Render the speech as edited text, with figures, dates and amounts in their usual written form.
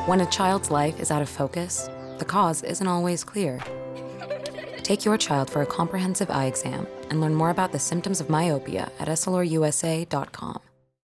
When a child's life is out of focus, the cause isn't always clear. Take your child for a comprehensive eye exam and learn more about the symptoms of myopia at essilor-usa.com.